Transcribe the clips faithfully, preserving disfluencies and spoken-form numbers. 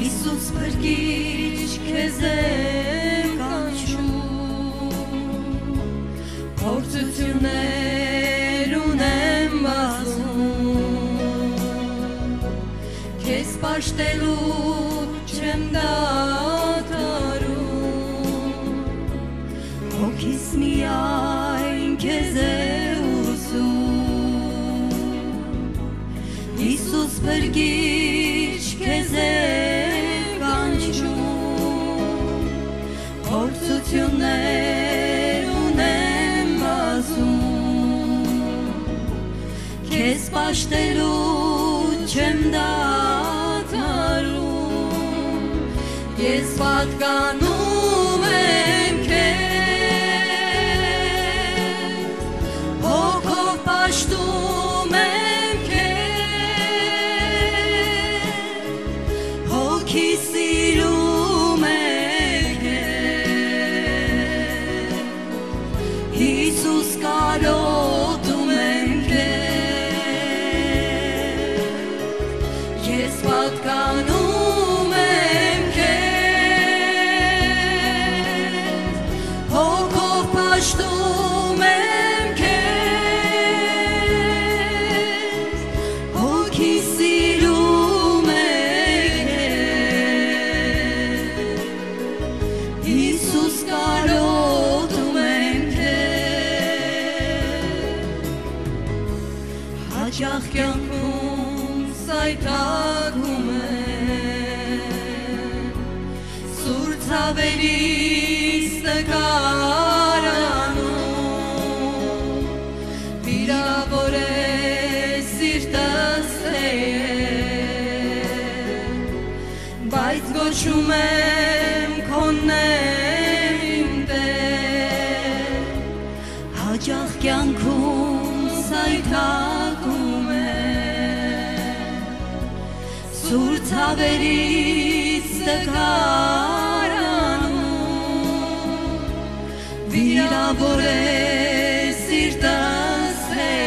Հիսուս փրկիչ քեզ է կանչում, փորձություններ ունեմ բազում, քեզ պաշտելու չեմ դադարում, հոգիս միայն քեզ է ուզում, Հիսուս փրկիչ քեզ է կանչում, փորձություններ ունեմ բազում, քեզ պաշտելու չեմ դադարում, ես պատկանում եմ քեզ, հոգով պաշտում եմ քեզ, հոգի սիրում է քեզ, Հիսուս կարոտում եմ քեզ, ես պատկանում եմ քեզ, հոգով պաշտում եմ քեզ, հոգի սիրում է քեզ, Հիսուս կարոտում եմ քեզ, հաճախ կյանքում սայթաքում եմ, սուր ցավերիս նկարանում, վիրավոր է սիրտս թեև, բայց գոչում եմ քոնն եմ իմ Տեր, հաճախ կյանքում սայթաքում եմ, սուր ցավերից նկարանում, վիրավոր է սիրտս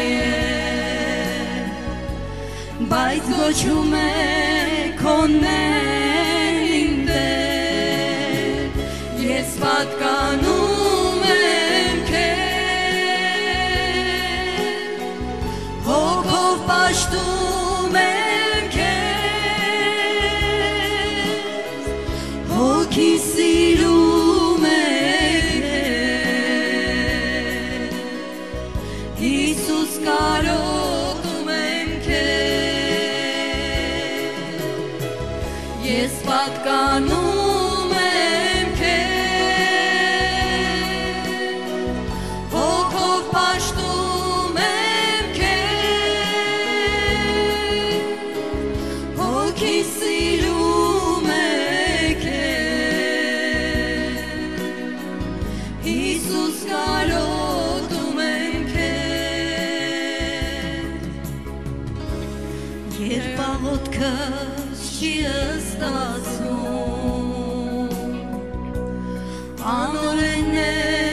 թեև, բայց գոչում է քոնն եմ իմ Տեր, ես պատկանում եմ քեզ, հոգով պաշտում եմ քեզ, հոգի սիրում է քեզ, Հիսուս կարոտում եմ քեզ, ես պատկանում եմ քեզ, հոգով պաշտում եմ քեզ, հոգի սիրում է քեզ, Հիսուս կարոտում եմ քեզ, երբ աղոթքս չի ստացվում, անօրեն է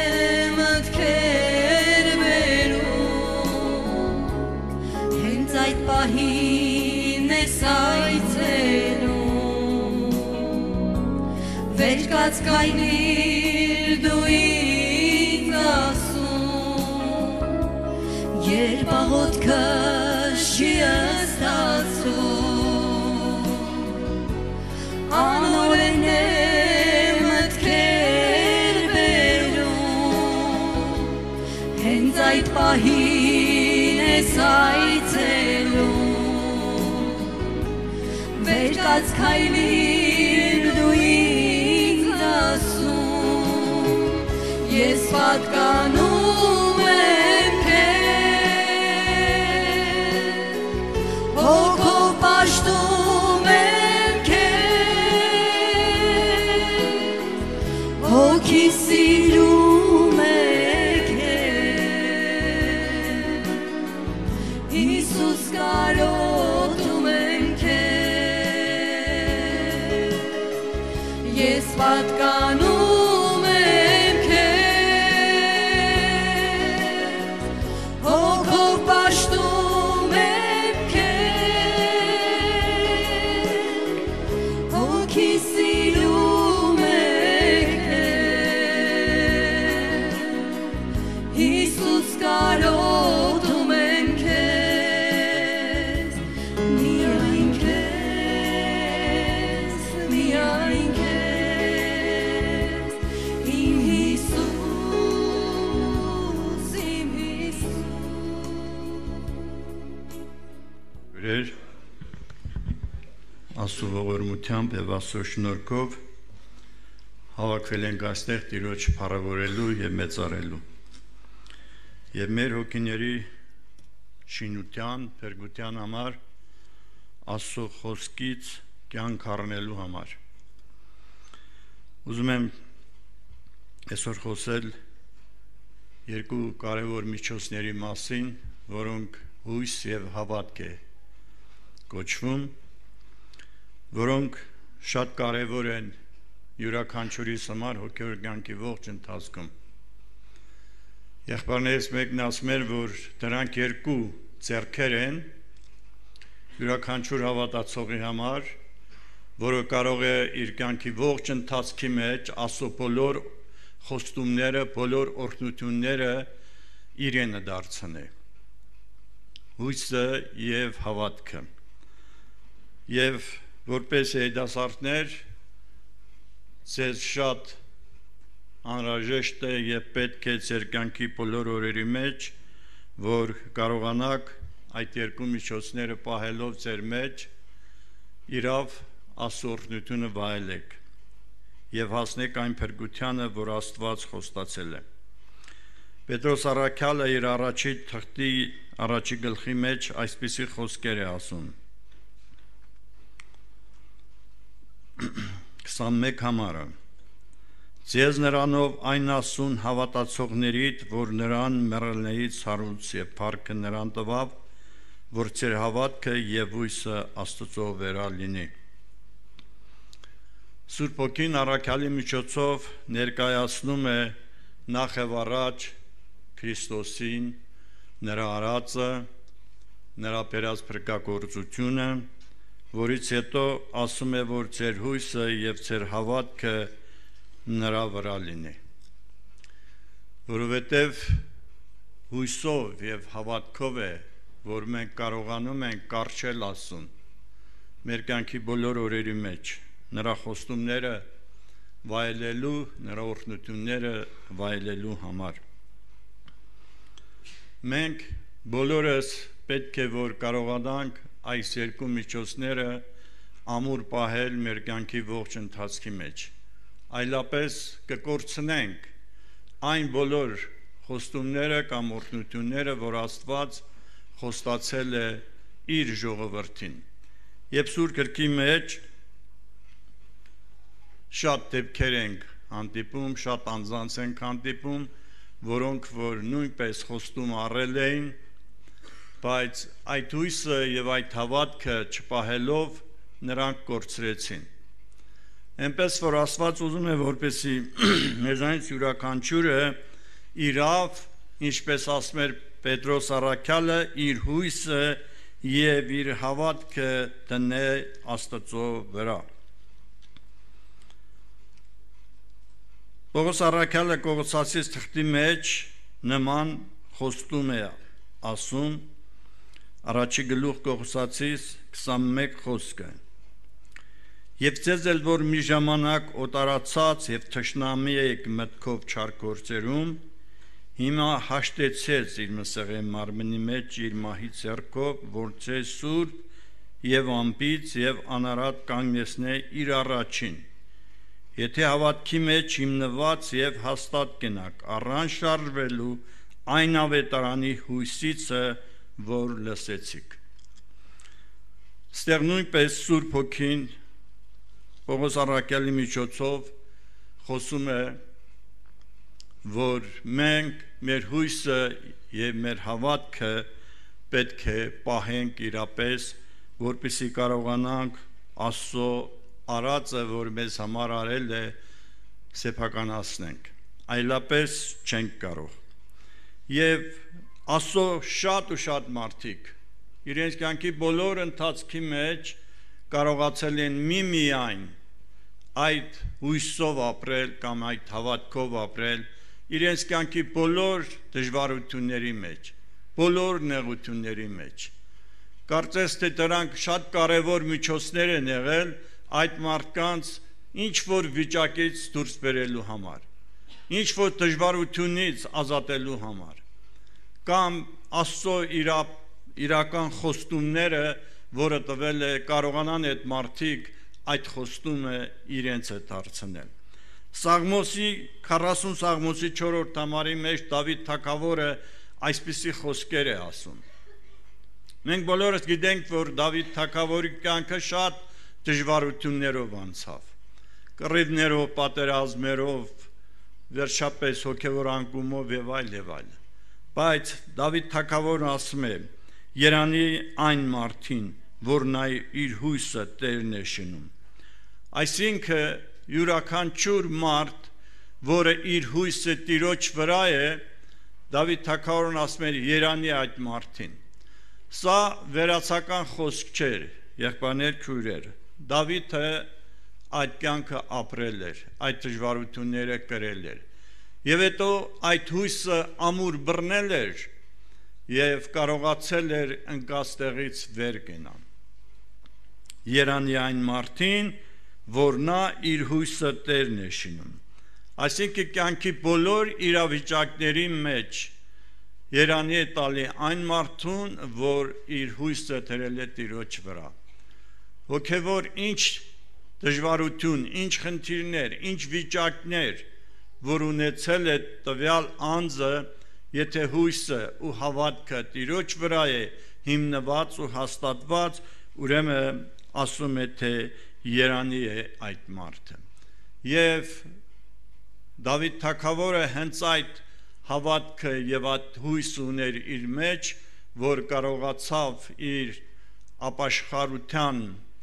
մտքեր բերում, հենց այդ պահին ես այցելում, վեր կաց կայնիր դու ինձ ասում, երբ աղոթքս չի ստացվում, անօրեն է մտքեր բերում, հենց այդ պահին ես այցելում, վեր կաց քայլիր դու ինձ ասում, ես պատկանում եմ քեզ, հոգով պաշտում եմ քեզ, հոգի սիրում է քեզ, Հիսուս կարոտում եմ քեզ, ես պատկանում եմ քեզ, հոգով պաշտում եմ քեզ, հոգի Աստծո ողորմությամբ եւ Աստծո շնորհքով հավաքվել ենք այստեղ Տիրոջ փառավորելու եւ մեծարելու եւ մեր հոգիների շինության, փրկության համար Աստծո խոսքից կյանք առնելու համար։ Ուզում եմ այսօր խոսել երկու կարևոր միջոցների մասին, որոնք հույս եւ հավատք է կոչվում, որոնք շատ կարևոր են յուրաքանչյուրիս համար հոգևոր կյանքի ողջ ընթացքում։ Եղբայրներից մեկն ասում էր, որ դրանք երկու ձեռքեր են յուրաքանչյուր հավատացողի համար, որը կարող է իր կյանքի ողջ ընթացքի մեջ Աստծո բոլոր խոստումները, բոլոր օրհնությունները իրենը դարձնել։ Հույսը եւ հավատքը։ Եվ որպես երիտասարդներ ձեզ շատ անհրաժեշտ է եւ պետք է ձեր կյանքի բոլոր օրերի մեջ, որ կարողանաք այդ երկու միջոցները պահելով ձեր մեջ իրավ Աստծո օրհնությունը վայելեք եւ հասնեք այն փրկությանը, որ Աստված խոստացել է։ Պետրոս առաքյալը իր առաջի թղթի առաջի գլխի մեջ այսպիսի խոսքեր է ասում. քսանմեկ համարը Ձեզ նրանով այն ասուն հավատացողներիդ, որ նրան մեռելներից հարուց եւ փառքը նրան տվավ, որ ձեր հավատքը եւ հույսը Աստծո վերա լինի։ Սուրբ Հոգին առաքյալի միջոցով ներկայացնում է նախ եւ առաջ Քրիստոսին, նրա արածը, նրա բերած փրկagorցությունը, որից հետո ասում է, որ ձեր հույսը եւ ձեր հավատքը նրա վրա լինի։ Որովհետեւ հույսով եւ հավատքով է, որ մենք կարողանում ենք կառչել Աստծուն մեր կյանքի բոլոր օրերի մեջ, նրա խոստումները վայելելու, նրա օրհնությունները վայելելու համար։ Մենք բոլորս պետք է որ կարողանանք այս երկու միջոցները ամուր պահել մեր կյանքի ողջ ընթացքի մեջ, այլապես կկորցնենք այն բոլոր խոստումները կամ օրհնությունները, որ Աստված խոստացել է իր ժողովրդին։ Եվ Սուրբ գրքի մեջ շատ դեպքեր ենք հանդիպում, շատ անձանց ենք հանդիպում, որոնք որ նույնպես խոստում առել էին, բայց այդ հույսը եւ այդ հավատքը չպահելով նրանք կորցրեցին։ Այնպես որ Աստված ուզում է, որպեսզի մեզանից յուրաքանչյուրը իրավ, ինչպես ասում էր Պետրոս առաքյալը, իր հույսը եւ իր հավատքը դնե Աստծո վրա։ Պողոս առաքյալը Կողոսացիս թղթի մեջ նման խոստում է ասում առաջի գլուխ Կողոսացիս քսանմեկ խոսքը. Եվ ձեզ էլ որ մի ժամանակ օտարացած եւ թշնամի եք մտքով չար գործերում, հիմա հաշտեցեց իր մսեղեն մարմնի մեջ իր մահի ձեռքով, որ ձեզ սուրբ եւ անպից եւ անարատ կանգնեցնե իր առաջին։ Եթե հավատքի մեջ հիմնված եւ հաստատ կենակ, առանց շարժվելու այն ավետարանի հույսիցը, որ լսեցիք։ Ստեղ նույնպես Սուրբ Հոգին Պողոս առաքյալի միջոցով խոսում է, որ մենք մեր հույսը եւ մեր հավատքը պետք է պահենք իրապես, որպեսզի կարողանանք Աստծո արածը, որ մեզ համար արել է, սեփականացնենք, այլապես չենք կարող։ Եվ Աստծո շատ ու շատ մարդիկ իրենց կյանքի բոլոր ընթացքի մեջ կարողացել են միմիայն այդ հույսով ապրել կամ այդ հավատքով ապրել իրենց կյանքի բոլոր դժվարությունների մեջ, բոլոր նեղությունների մեջ։ Կարծես թե դրանք շատ կարևոր միջոցներ են եղել այդ մարդկանց ինչ որ վիճակից դուրս բերելու համար, ինչ որ դժվարությունից ազատելու համար, կամ Աստծո իրա, իրական խոստումները որը տվել է կարողանան այդ մարդիկ այդ խոստումը իրենց հետ դարձնել։ Սաղմոսի քառասուն Սաղմոսի չորրորդ համարի մեջ Դավիթ թագավորը այսպիսի խոսքեր է ասում։ Մենք բոլորս գիտենք, որ Դավիթ թագավորի կյանքը շատ դժվարություններով անցավ, կռիվներով, պատերազմներով, վերջապես հոգևոր անկումով եւ այլ եւ այլ։ Բայց Դավիթ թագավորն ասում է. «Երանի այն մարդին, որ նա իր հույսը Տերն է շնում»։ Այսինքն յուրաքանչյուր մարդ, որը իր հույսը Տիրոջ վրա է, Դավիթ թագավորն ասում է երանի այդ մարդին։ Սա վերացական խոսք չէր, եղբայրներ, քույրեր։ Դավիթը այդ կյանքը ապրել էր, այդ դժվարությունները կրել էր։ Եվ հետո այդ հույսը ամուր բռնել էր եւ կարողացել էր ընկած տեղից վեր գնալ։ Երանի այն մարդին, որ նա իր հույսը Տերն է շնում։ Այսինքն կյանքի բոլոր իրավիճակների մեջ երանի է տալի այն մարդուն, որ իր հույսը դրել է Տիրոջ վրա։ Հոգևոր ինչ դժվարություն, ինչ խնդիրներ, ինչ վիճակներ, որ ունեցել է տվյալ անձը, եթե հույսը ու հավատքը Տիրոջ վրա է հիմնված ու հաստատված, ուրեմն ասում է, թե երանի է այդ մարդը։ Եվ Դավիթ թագավորը հենց այդ հավատքը եւ այդ հույսը ուներ իր մեջ, որ կարողացավ իր ապաշխարության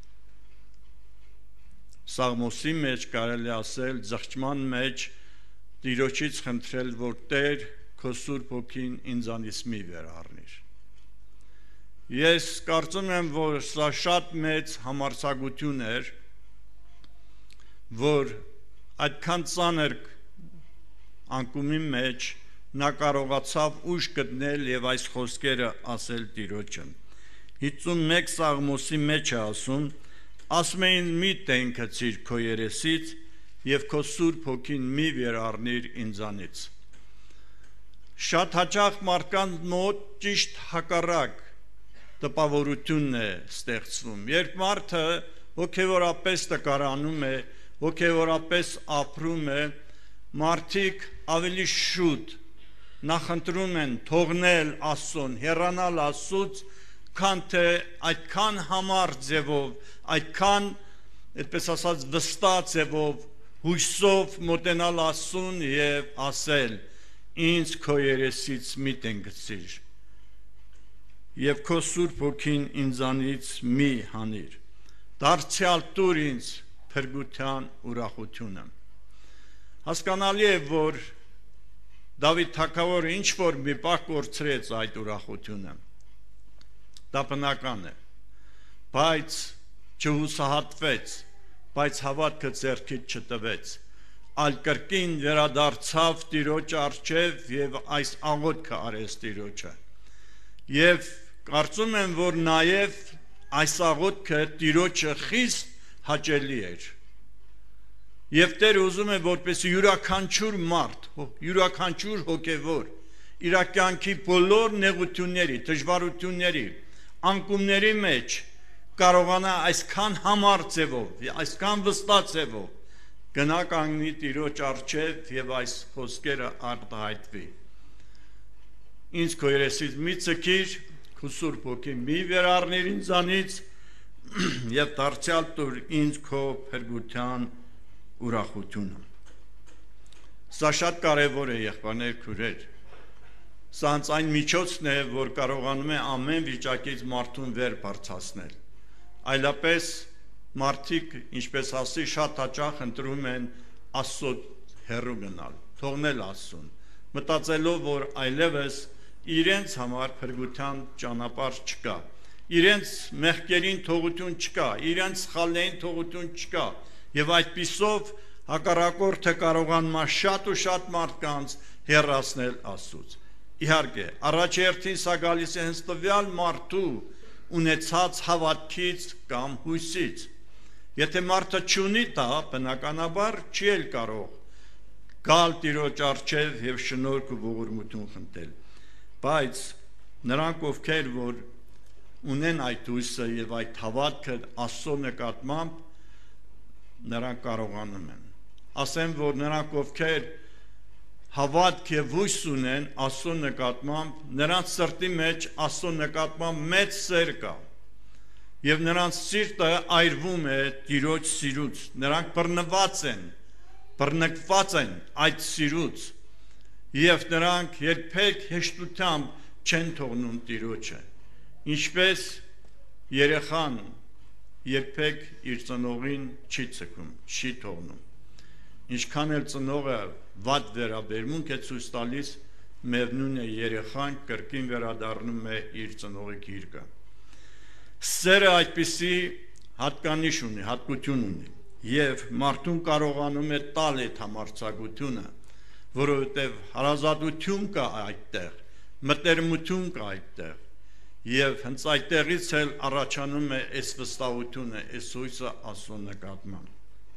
Սաղմոսի մեջ, կարելի ասել, զղջման մեջ Տիրոջից խնդրել, որ Տեր քո Սուրբ Հոգին ինձանից մի վերառնիր։ Ես կարծում եմ, որ սա շատ մեծ համարձակություն էր, որ այդքան ծանր անկումի մեջ նա կարողացավ ուժ գտնել եւ այս խոսքերը ասել Տիրոջը։ հիսունմեկ Սաղմոսի մեջ է ասում. ասում էին մի տենքացիր քո երեսից եւ քո Սուրբ Հոգին մի վերառնիր ինձանից։ Շատ հաճախ մարդկանց մոտ ճիշտ հակառակ տպավորությունն է ստեղծվում, երբ մարդը հոգեորապես տկարանում է, հոգեորապես ապրում է, մարդիկ ավելի շուտ նախընտրում են թողնել Աստծուն, հեռանալ Աստծուց, քան թե այդքան համառ ձևով, այդքան, այդպես ասած, վստահ ձևով, հույսով մոտենալ Աստծուն եւ ասել. ինձ քո երեսից մի տենգցիր եւ քո Սուրբ Հոգին ինձանից մի հանիր, դարձյալ տուր ինձ փրկության ուրախությունը։ Հասկանալի է, որ Դավիթ թագավորը ինչ որ մի պահ կորցրեց այդ ուրախությունը, դա բնական է, բայց չհուսահատվեց, բայց հավատքը ձեռքից չտվեց, այլ կրկին վերադարձավ Տիրոջ առջև եւ այս աղոթքը արեց Տիրոջը։ Եվ կարծում եմ, որ նաեւ այս աղոթքը Տիրոջը խիստ հաճելի էր։ Եվ Տեր ուզում է, որպեսզի յուրաքանչյուր մարդ, յուրաքանչյուր հոգևոր իր կյանքի բոլոր նեղությունների, դժվարությունների, անկումների մեջ կարողանա այսքան համառ ձևով, այսքան վստահ ձևով գնա կանգնի Տիրոջ առջև եւ այս խոսքերը արտահայտվի։ Ինձ քո երեսից մի ցկիր, քո Սուրբ Հոգին մի վերառնիր ինձանից եւ դարձյալ տուր ինձ քո փրկության ուրախությունը։ Սա շատ կարևոր է, եղբայրներ, քույրեր։ Սա այն միջոցն է, որ կարողանում է ամեն վիճակից մարդուն վեր բարձրացնել։ Այլապես մարդիկ, ինչպես ասի, շատ հաճախ ընտրում են Աստծո հեռու գնալ, թողնել Աստծուն, մտածելով, որ այլևս իրենց համար փրկության ճանապարհ չկա, իրենց մեղքերին թողություն չկա, իրենց սխալներին թողություն չկա, եւ այդպիսով հակառակորդը կարողանում է շատ ու շատ մարդկանց հեռացնել Աստծուց։ Իհարկե, առաջերտին սա գալիս է հենց տվյալ մարդու ունեցած հավատքից կամ հույսից։ Եթե մարդը չունի դա, բնականաբար չի էլ կարող գալ Տիրոջ առջև եւ շնորհք ու ողորմություն խնդրել։ Բայց նրանք, ովքեր որ ունեն այդ հույսը եւ այդ հավատքը Աստծո նկատմամբ նրանք կարողանում են։ Ասեմ, որ նրանք ովքեր հավատք եւ հույս ունեն Աստծո նկատմամբ, նրանց սրտի մեջ Աստծո նկատմամբ մեծ սեր կա։ Եվ նրանց սիրտը այրվում է Տիրոջ սիրուց, նրանք բռնված են, բռնկված են այդ սիրուց, եւ նրանք երբեք հեշտությամբ չեն թողնում Տիրոջը, ինչպես երեխան երբեք իր ծնողին չի ցկում, չի թողնում, ինչքան էլ ծնողը վատ վերաբերմունք է ցույց տալիս, մեռնում է երեխան, կրկին վերադառնում է իր ծնողի գիրկը։ Սերը այդպիսի հատկանիշ ունի, հատկություն ունի, եւ մարդուն կարողանում է տալ այդ համարձակությունը, որովհետեւ հարազատություն կա այդտեղ, մտերմություն կա այդտեղ, եւ հենց այդտեղից էլ առաջանում է այս վստահությունը, այս հույսը Աստծո նկատմամբ։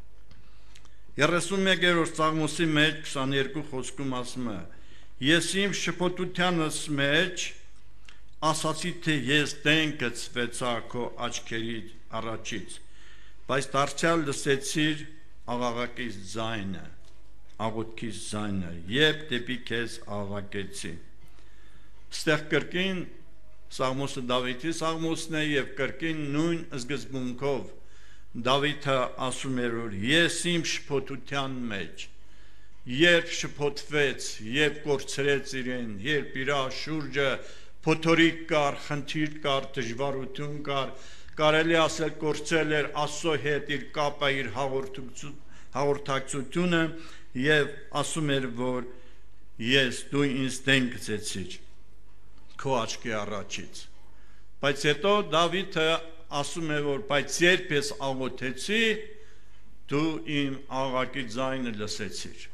երեսունմեկերորդ Սաղմոսի մեջ քսաներկու խոսքում ասում է. Ես իմ շփոթությանս մեջ ասացի, թե ես դեն գծվեցա քո աչքերի առաջից, բայց դարձյալ լսեցիր աղաղակից ձայնը, աղոթքից ձայնը, երբ դեպի քեզ աղաղակեցի։ Ստեղ կրկին Սաղմոսը Դավիթի Սաղմոսն է եւ կրկին նույն սկզբունքով Դավիթը ասում էր, որ ես իմ շփոթության մեջ, երբ շփոթվեց, երբ կորցրեց իրեն, երբ իր շուրջը փոթորիկ կար, խնդիր կար, դժվարություն կար, կարելի ասել կորցրել էր Աստծո հետ իր կապը, իր հաղորդակցությունը եւ ասում էր, որ ես դու ինձ դեն գցեցիր քո աչքի առաջից։ Բայց հետո Դավիթը ասում է, որ բայց երբ ես աղոթեցի, դու իմ աղաղակի ձայնը լսեցիր։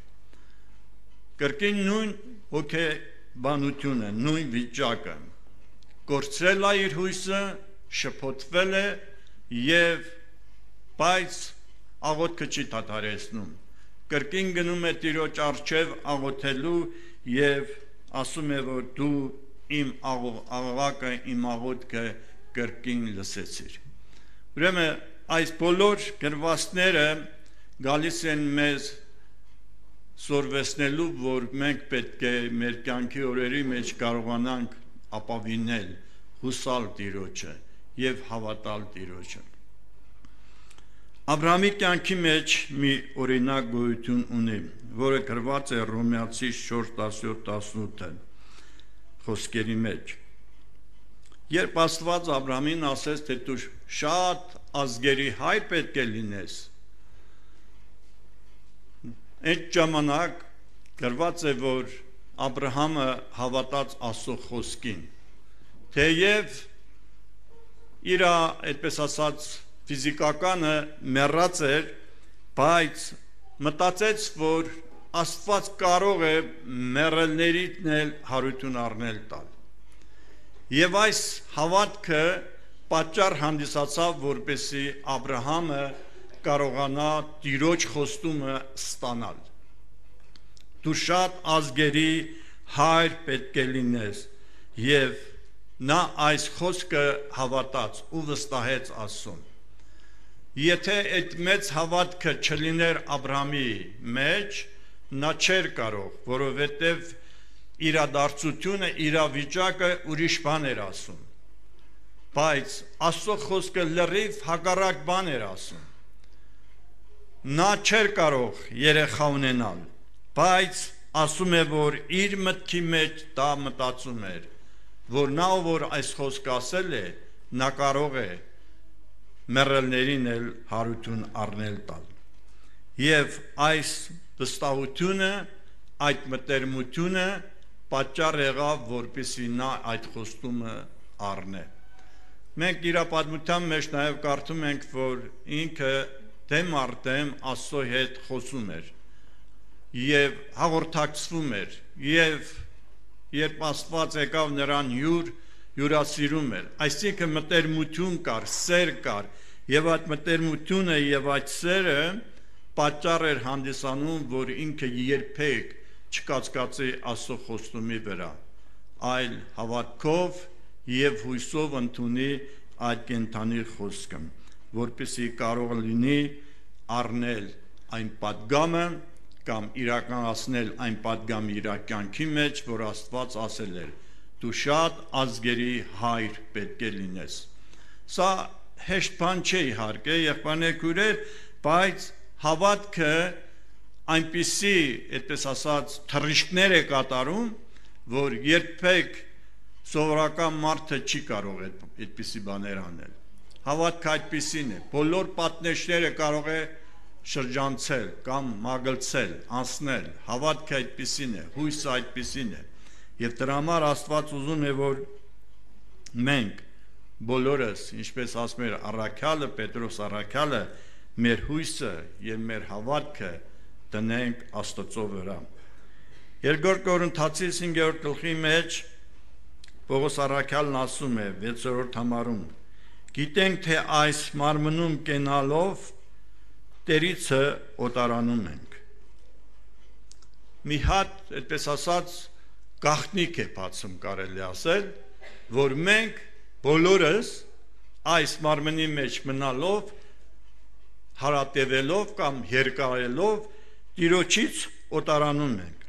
Կրկին նույն հոգեբանությունը, նույն վիճակը, կորցրել է իր հույսը, շփոթվել է եւ բայց աղոթքը չի դադարեցնում։ Կրկին գնում է Տիրոջ առջև աղոթելու եւ ասում է, որ դու իմ աղաղակը, իմ աղոթքը կրկին լսեցիր։ Ուրեմն այս բոլոր գրվածքները գալիս են մեզ սորվեցնելու, որ մենք պետք է մեր կյանքի օրերի մեջ կարողանանք ապավինել, հուսալ Տիրոջը եւ հավատալ Տիրոջը։ Աբրահամի կյանքի մեջ մի օրինակ գոյություն ունի, որը գրված է Հռոմեացի չորս տասնյոթ տասնութ խոսքերի մեջ։ Երբ Աստված Աբրահամին ասեց, թե դու շատ ազգերի հայր պետք է լինես, այդ ժամանակ գրված է, որ Աբրահամը հավատաց Աստծո խոսքին, թեև իր այդպես ասած ֆիզիկականը մեռած էր, բայց մտածեց, որ Աստված կարող է մեռելներից էլ հարություն առնել տալ։ Եվ այս հավատքը պատճառ հանդիսացավ, որպեսզի Աբրահամը կարողանա Տիրոջ խոստումը ստանալ։ Դու շատ ազգերի հայր պետք է լինես, եւ նա այս խոսքը հավատաց ու վստահեց Աստծուն։ Եթե այդ մեծ հավատքը չլիներ Աբրահամի մեջ, նա չէր կարող, որովհետև իրադարձությունը, իրավիճակը ուրիշ բան էր ասում, բայց Աստծո խոսքը լրիվ հակառակ բան էր ասում։ Նա չէր կարող երեխա ունենալ, բայց ասում է, որ իր մտքի մեջ դա մտածում էր, որ նա, որ այս խոսքը ասել է, նա կարող է մեռելներին էլ հարություն առնել տալ։ Եվ այս վստահությունը, այդ մտերմությունը պատճառ եղավ, որպեսզի նա այդ խոստումը առնե։ Մենք իր պատմության մեջ նաև կարդում ենք, որ ինքը դեմ առ դեմ Աստծո հետ խոսում էր եւ հաղորդակցվում էր, եւ երբ Աստված եկավ նրան յուր, յուրասիրում էր, այսինքն մտերմություն կար, սեր կար, եւ այդ մտերմությունը եւ այդ սերը պատճառ էր հանդիսանում, որ ինքը երբեք չկացկացի Աստծո խոստումի վրա, այլ հավատքով եւ հույսով ընդունի այդ կենթանի խոսքը, որպեսզի կարող լինի առնել այն պատգամը կամ իրականացնել այն պատգամը իր կյանքի մեջ, որ Աստված ասել էր. դու շատ ազգերի հայր պետք է լինես։ Սա հեշտ բան չէ իհարկե, եղբայրներ քույրեր, բայց հավատքը այնպիսի, այդպես ասած, թռիչքներ է կատարում, որ երբեք սովորական մարդը չի կարող այդպիսի բաներ անել։ Հավատքը այդպիսին է, բոլոր պատնեշները կարող է շրջանցել կամ մագլցել, անցնել, հավատքը այդպիսին է, հույսը այդպիսին է, եւ դրա համար Աստված ուզում է, որ մենք բոլորս, ինչպես ասում էր առաքյալը, Պետրոս առաքյալը, մեր հույսը եւ մեր հավատքը դնենք Աստծո վրա։ Երկրորդ Կորինթացիս հինգերորդ գլխի մեջ Պողոս առաքյալն ասում է վեցերորդ համարում. գիտենք, թե այս մարմնում կենալով Տերիցը օտարանում ենք։ Մի հատ, այդպես ասած, գաղտնիք է բացում կարելի ասել, որ մենք բոլորս այս մարմնի մեջ մնալով, հարատևելով կամ երկարելով Տիրոջից օտարանում ենք։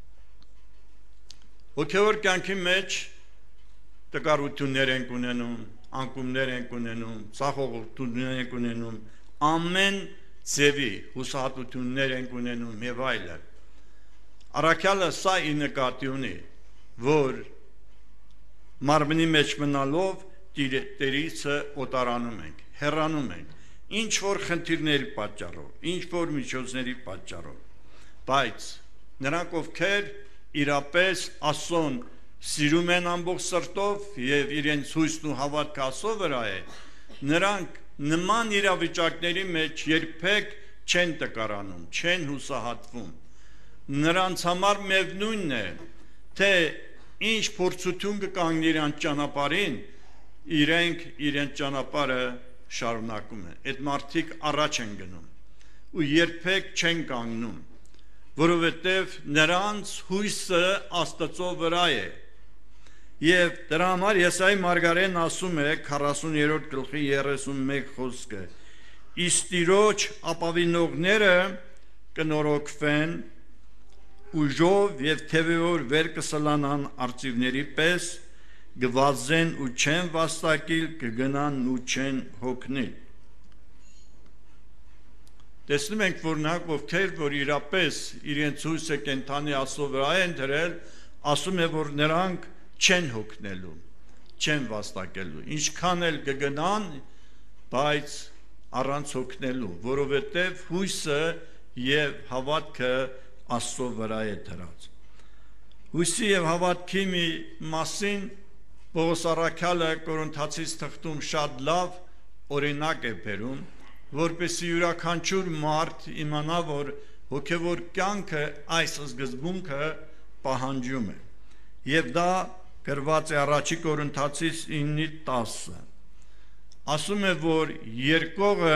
Հոգևոր կյանքի մեջ տկարություններ ենք ունենում, անկումներ ենք ունենում, ցախողություններ ենք ունենում, ամեն ձևի հուսահատություններ ենք ունենում եւ այլն։ Առաքյալը սա ի նկատի ունի, որ մարմնի մեջ մնալով Տերիցը օտարանում ենք, հեռանում ենք, ինչ որ խնդիրների պատճառով, ինչ որ միջոցների պատճառով, բայց նրանք ովքեր իրապես Աստծուն սիրում են ամբողջ սրտով եւ իրենց հույսն ու հավատքը Աստծո վրա է, նրանք նման իրավիճակների մեջ երբեք չեն տկարանում, չեն հուսահատվում։ Նրանց համար միևնույնն է, թե ինչ փորձություն կկանգնի իրանց ճանապարհին, իրենք իրենց ճանապարհը շարունակում են։ Այդ մարդիկ առաջ են գնում ու երբեք չեն կանգնում, որովհետև նրանց հույսը Աստծո վրա է։ Եվ դրա համար Եսայի մարգարեն ասում է քառասուներորդ գլխի երեսունմեկ խոսքը. իսկ Տիրոջ ապավինողները կնորոգվեն ուժով եւ թեւեոր վեր կսլանան արծիվների պես, գվազեն ու չեն վաստակիլ, կգնան ու չեն հոգնիլ։ Տեսնում ենք, որ նրանք ովքեր, որ իրապես իրենց հույսը կենթանի Աստծո վրա են դրել, ասում է, որ նրանք չեն հոգնելու, չեն վաստակելու, ինչքան էլ կգնան, բայց առանց հոգնելու, որովհետև հույսը եւ հավատքը Աստծո վրա է դրած։ Հույսի եւ հավատքի մի մասին Պողոս առաքյալը Կորինթացիս թղթում շատ լավ օրինակ է բերում, որպեսզի յուրաքանչյուր մարդ իմանա, որ հոգևոր կյանքը այս սկզբունքը պահանջում է։ Եվ դա գրված է առաջի Կորինթացիս ինը տասը։ Ասում է, որ երկողը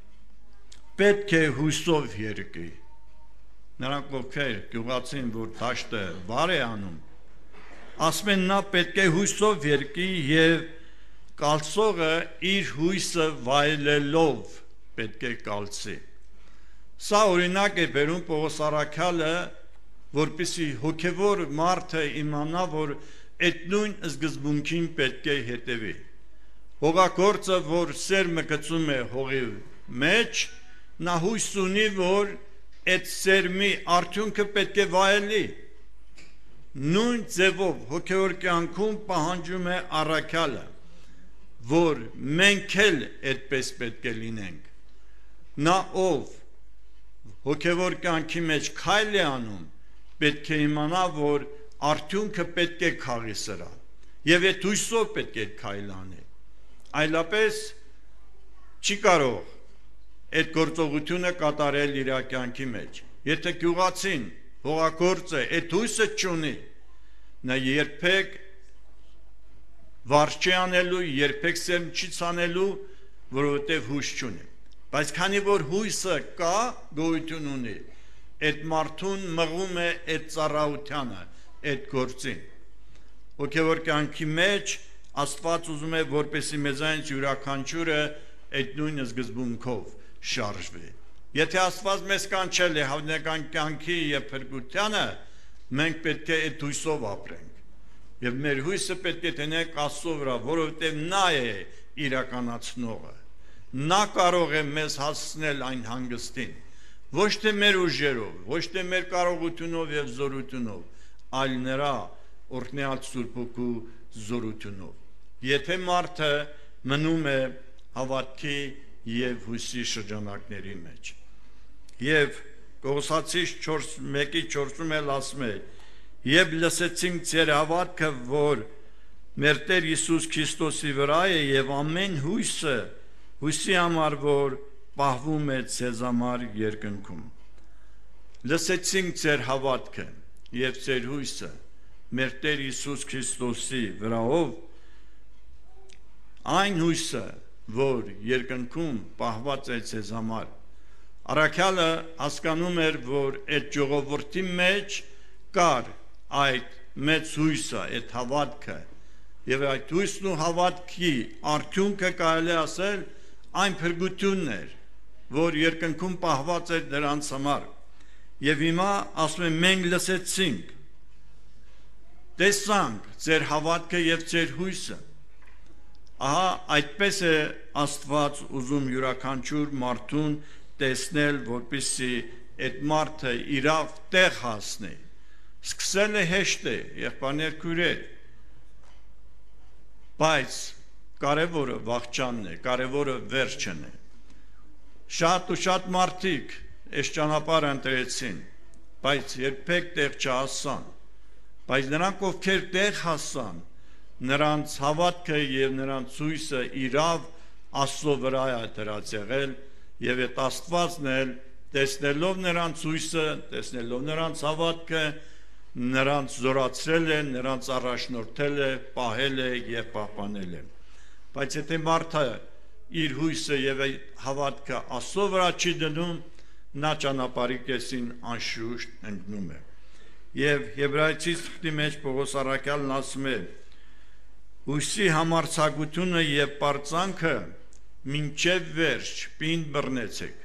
պետք է հույսով երկի։ Նրանք ովքեր գյուղացին, որ դաշտը վար է անում, ասում են նա պետք է հույսով երկի եւ կալցողը իր հույսը վայելելով պետք է կալցի։ Սա օրինակ է բերում Պողոս առաքյալը, որպեսզի հոգևոր մարդը իմանա, որ այդ նույն սկզբունքին պետք է հետևի։ Հողագործը, որ սերմը գցում է հողի մեջ, նա հույս ունի, որ այդ սերմի արդյունքը պետք է վայելի։ Նույն ձևով հոգևոր կյանքում պահանջում է առաքյալը, որ մենք էլ այդպես պետք է լինենք։ Նա ով հոգևոր կյանքի մեջ քայլ է անում, պետք է իմանա, որ արդյունքը պետք է քաղի սրա եւ այդ հույսով պետք է քայլ անի։ Այլապես չի կարող այդ գործողությունը կատարել իր կյանքի մեջ։ Եթե գյուղացին, հողագործը այդ հույսը չունի, նա երբեք վար չի անելու, երբեք սերմ չի ցանելու, որովհետև հույս չունի։ Բայց քանի որ հույսը կա, գոյություն ունի, այդ մարդուն մղում է այդ ծառայությանը, այդ գործին։ Հոգևոր կյանքի մեջ Աստված ուզում է որպեսի մեզանից յուրաքանչյուրը այդ նույն սկզբունքով շարժվի։ Եթե Աստված մեզ կանչել է հավնական կյանքի եւ փրկությանը, մենք պետք է այդ հույսով ապրենք։ Եվ մեր հույսը պետք է տնենք Աստծո վրա, որովհետեւ նա է իրականացնողը։ Նա կարող է մեզ հասցնել այն հանգստին, ոչ թե մեր ուժերով, ոչ թե մեր կարողությունով եւ զորությունով, այլ նրա օրհնյալ Սուրբ Հոգու զորությունով։ Եթե մարդը մնում է հավատքի եւ հույսի շրջանակների մեջ։ Եվ Կողոսացիս մեկի չորսում էլ ասում է. «Եվ լսեցինք ձեր հավատքը, որ մեր Տեր Հիսուս Քրիստոսի վրա է եւ ամեն հույսը, հույսի համար, որ պահվում է ձեզ համար երկնքում»։ Լսեցինք ձեր հավատքը եւ ձեր հույսը մեր Տեր Հիսուս Քրիստոսի վրայով, այն հույսը, որ երկնքում պահված է ձեզ համար։ Առաքյալը հասկանում էր, որ այդ ժողովրդի մեջ կար այդ մեծ հույսը, այդ հավատքը, եւ այդ հույսն ու հավատքի արդյունքը կարելի ասել այն փրկությունն էր, որ երկնքում պահված էր նրանց համար։ Եվ հիմա ասում է մենք լսեցինք, տեսանք ձեր հավատքը եւ ձեր հույսը։ Ահա այդպես է Աստված ուզում յուրաքանչյուր մարդուն տեսնել, որպեսզի այդ մարդը իրավ տեղ հասնի։ Սկսել է հեշտ է, եղբայրներ քույրեր, բայց կարևորը վախճանն է, կարևորը վերջն է։ Շատ ու շատ մարդիկ այս ճանապարհը ընտրեցին, բայց երբեք տեղ չհասան։ Բայց նրանք, ովքեր տեղ հասան, նրանց հավատքը եւ նրանց հույսը իրավ Աստծո վրա է դրած եղել, եւ այդ Աստվածն էլ տեսնելով նրանց հույսը, տեսնելով նրանց հավատքը, նրանց զորացրել է, նրանց առաջնորդել է, պահել է եւ պահպանել է։ Բայց եթե մարդը իր հույսը եւ հավատքը Աստծո վրա չի դնում, նա ճանապարհի կեսին անշուշտ ընկնում է։ Եվ Եբրայեցիս թղթի մեջ Պողոս առաքյալն ասում է. «Հույսի համարձակությունը եւ պարծանքը մինչև վերջ պինդ բռնեցեք»։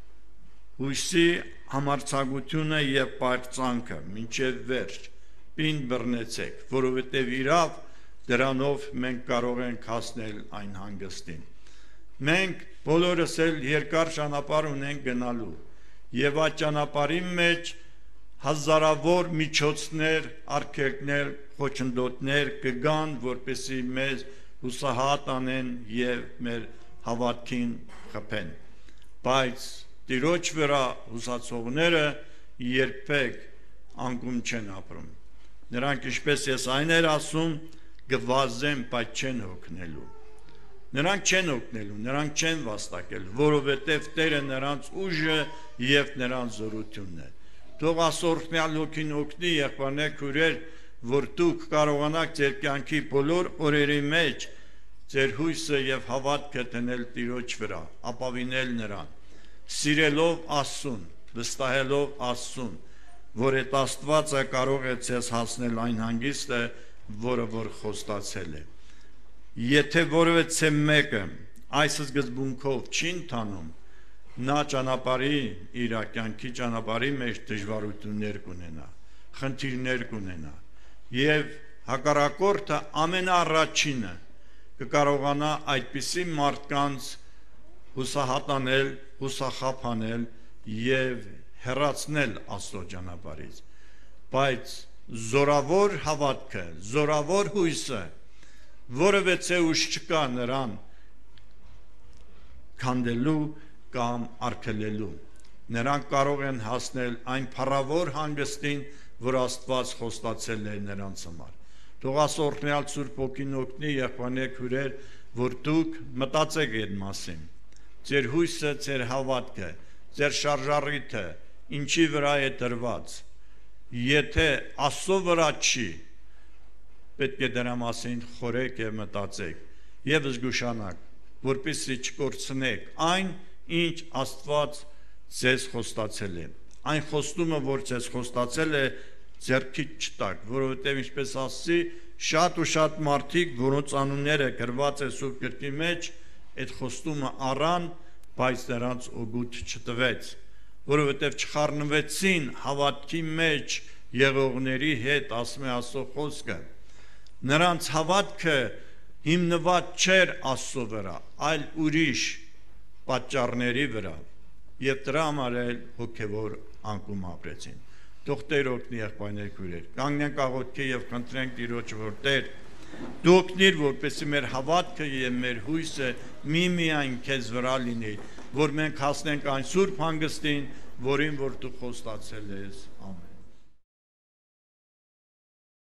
Հույսի համարձակությունը եւ պարծանքը մինչև վերջ պինդ բռնեցեք, որովհետեւ իրավ դրանով մենք կարող ենք հասնել այն հանգստին։ Մենք բոլորս էլ երկար ճանապարհ ունենք գնալու, եւ այդ ճանապարհի մեջ հազարավոր միջոցներ, արգելքներ, խոչընդոտներ կգան, որպեսզի մեզ հուսահատ անեն եւ մեր հավատքին խփեն։ Բայց Տիրոջ վրա հուսացողները երբեք անկում չեն ապրում։ Նրանք, ինչպես ես այն էր ասում, գվազեն, բայց չեն հոգնելու։ Նրանք չեն օգնելու, նրանք չեն վաստակելու, որովհետև Տերը նրանց ուժը եւ նրանց զորությունն է։ Թող Աստծո Հոգին օգնի եղբայրներ քույրեր, որ դուք կարողանաք ձեր կյանքի բոլոր օրերի մեջ ձեր հույսը եւ հավատքը դնել Տիրոջ վրա, ապավինել նրան, սիրելով Աստծուն, վստահելով Աստծուն, որ այդ Աստվածը կարող է ձեզ հասնել այն հանգիստը, որը որ խոստացել է։ Եթե որևէ մեկը այս սկզբունքով չի ընթանում, նա ճանապարհի իր կյանքի ճանապարհի մեջ դժվարություններ կունենա, խնդիրներ կունենա, եւ հակառակորդը ամենաառաջինը կկարողանա այդպիսի մարդկանց հուսահատանել, հուսախաբանել եւ հեռացնել Աստծո ճանապարհից։ Բայց զորավոր հավատքը, զորավոր հույսը որևէ ուժ չկա նրան քանդելու կամ արգելելու։ Նրանք կարող են հասնել այն փառավոր հանգստին, որ Աստված խոստացել է նրանց համար։ Թող Աստծո օրհնյալ Սուրբ Հոգին օգնի եղբայրներ քույրեր, որ դուք մտածեք այդ մասին։ Ձեր հույսը, ձեր հավատքը, ձեր շարժառիթը ինչի վրա է դրված։ Եթե Աստծո վրա չի, պետք է դրա մասին խորեք եւ մտածեք եւ զգուշանաք, որպեսզի չկորցնեք այն, ինչ Աստված ձեզ խոստացել է։ Այն խոստումը, որ ձեզ խոստացել է, ձեռքից չտակ, որովհետև ինչպես ասի, շատ ու շատ մարդիկ, որոնց անունները գրված է Սուրբ Գրքի մեջ, այդ խոստումը առան, բայց նրանց օգուտ չտվեց, որովհետև չխառնվեցին հավատքի մեջ եղողների հետ, ասում է Աստծո խոսքը։ Նրանց հավատքը հիմնված չէր Աստծո վրա, այլ ուրիշ պատճառների վրա, եւ դրա համար էլ հոգևոր անկում ապրեցին։ Թող Տեր օգնի եղբայրներ քույրեր։ Կանգնենք աղոթքի եւ խնդրենք Տիրոջ, որ Տեր դու օգնիր, որպեսզի մեր հավատքը եւ մեր հույսը միմիայն քեզ վրա լինի, որ մենք հասնենք այն սուրբ հանգստին, որին որ դու խոստացել ես։ Ամեն։